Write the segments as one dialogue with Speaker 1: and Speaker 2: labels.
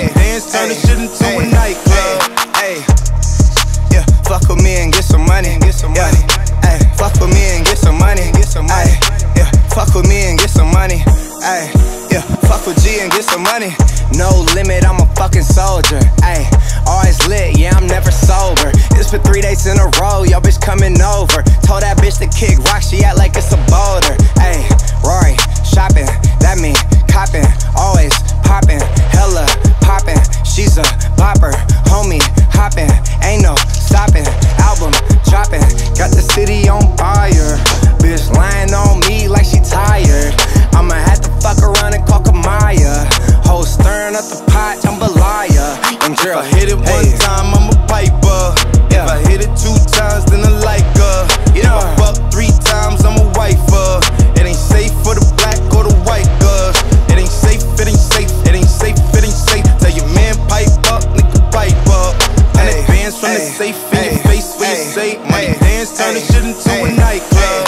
Speaker 1: dance, turn the shit into a nightclub.
Speaker 2: Yeah, fuck with me and get some money. Ay, fuck with me and get some money. Ay, yeah, fuck with me and get some money. Ay, yeah, fuck with G and get some money. No limit, I'm a fucking soldier. Ay, always lit, yeah, I'm never sober. It's for 3 days in a row, yo bitch coming over. Told that bitch to kick rock, she act like it's a boulder. Ay, Rory, shopping, that mean copping. Always popping, hella popping. She's a bopper, homie, hopping. Ain't no stopping, album dropping. Got the city on fire. Bitch lying on me like she tired. I'ma have to fuck around and call Kamaya. Whole stirring up the pot, jambalaya. And girl,
Speaker 1: if I hit it one time, I'm a piper. If I hit it 2 times, then I like her. If I fuck 3 times, I'm a wifer. It ain't safe for the black or the white girls. It ain't safe, it ain't safe, it ain't safe, it ain't safe. Tell your man pipe up, nigga pipe up. And advance from the safe in your face when you say money dance, turn the shit into a nightclub.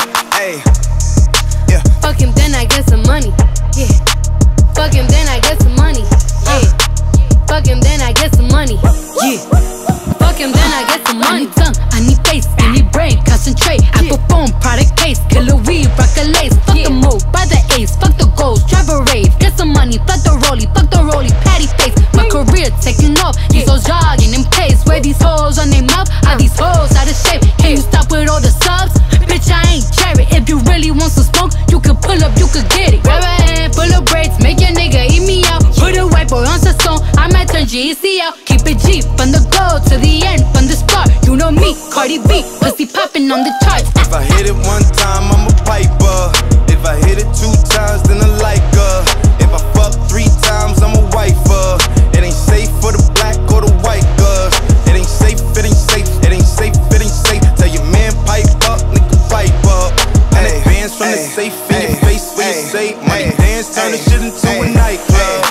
Speaker 2: Yeah.
Speaker 3: Fuck him, then I get some money. Yeah. Fuck him, then I get some money. Yeah. Fuck him, then I get some money. Yeah. Fuck him, then I get some money.
Speaker 4: I need tongue, I need face, I need brain, concentrate. Apple phone, product case, killer weed, rock a lace. Fuck the move, buy the ace, fuck the goals, drive a rave. Get some money, fuck the rollie, patty face. My career taking off, these hoes jogging in place. Where these hoes on their mouth, are these hoes out of shape? Can you stop with all the subs? Bitch, I ain't cherry. If you really want some smoke, you can pull up, you can get it. Grab a hand full of braids, make your nigga eat me out. Put a white boy on the song, I might turn GEC out. Keep it G from the go to the end, from the start. You know me, Cardi B, pussy popping on the charts.
Speaker 1: If I hit it 1 time, I'm a piper. If I hit it 2 times, then I like her. If I fuck 3 times, I'm a wifer. It ain't safe for the black or the white girls. It ain't safe, it ain't safe, it ain't safe, it ain't safe. Tell your man pipe up, nigga pipe up. And advance from the safe in your face when you say money dance, turn the shit into a nightclub.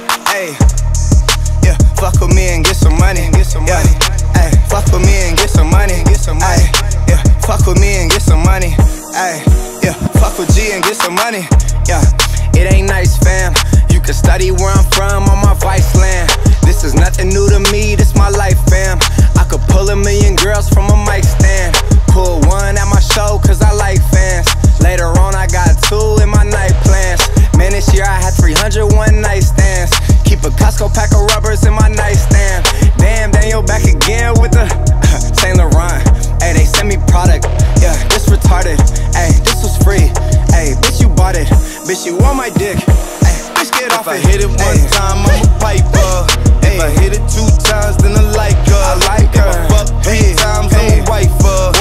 Speaker 2: Yeah, fuck with me and get some money. Yeah, ay, fuck with me and get some money. Ay, yeah, fuck with me and get some money. Ay, yeah, fuck with G and get some money. Yeah, it ain't nice, fam. You can study where I'm from on my vice land. This is nothing new to me, this my life, fam. I could pull a million girls from a mic stand. Pull 1 at my show cause I like fans. Later on I got 2 in my night plans. Man, this year I had 300 one-night stands. Keep a Costco pack of rubbers in my nightstand. Damn, Daniel back again with the Saint Laurent. Ayy, they send me product. Yeah, this retarded. Ayy, this was free. Ayy, bitch, you bought it. Bitch, you on my dick. Ayy, bitch, get off
Speaker 1: it.
Speaker 2: If
Speaker 1: I hit it 1 time, I'm a piper. If I hit it 2 times, then I like her.
Speaker 2: I like her.
Speaker 1: If I fuck 3 times, I'm a wifer.